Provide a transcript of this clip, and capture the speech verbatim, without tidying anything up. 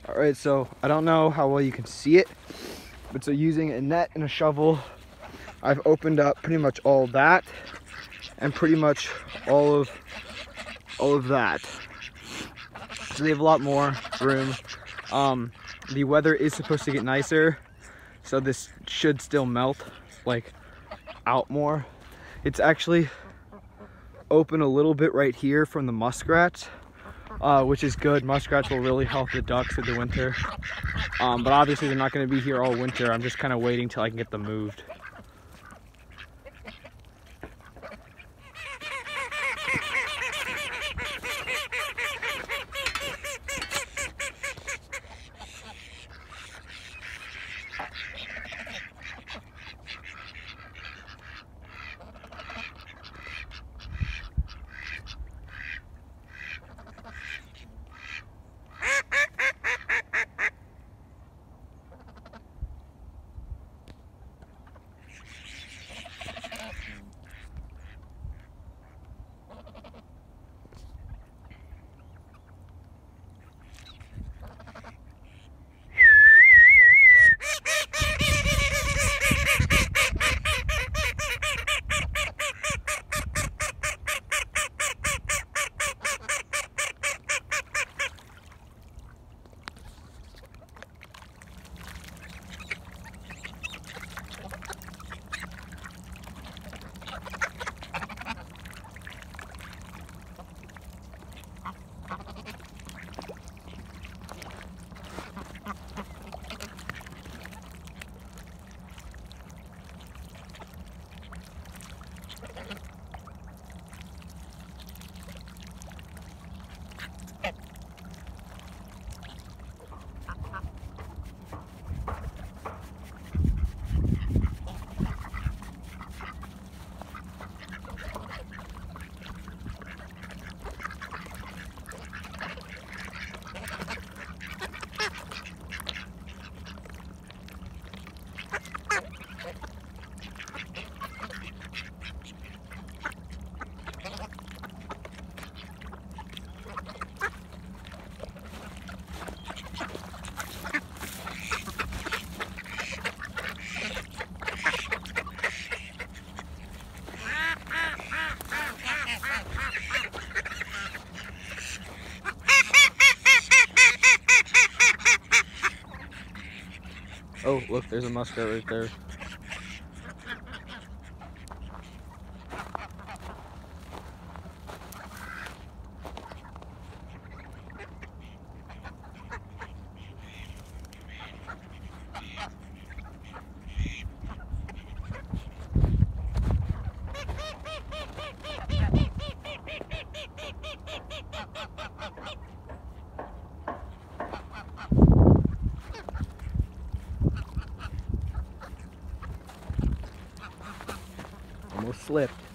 All right, so I don't know how well you can see it, but so using a net and a shovel, I've opened up pretty much all that and pretty much all of all of that. So they have a lot more room. Um, the weather is supposed to get nicer, so this should still melt like out more. It's actually open a little bit right here from the muskrats, uh, which is good. Muskrats will really help the ducks through the winter. Um, but obviously they're not going to be here all winter. I'm just kind of waiting till I can get them moved. Oh, look, there's a muskrat right there. Almost slipped.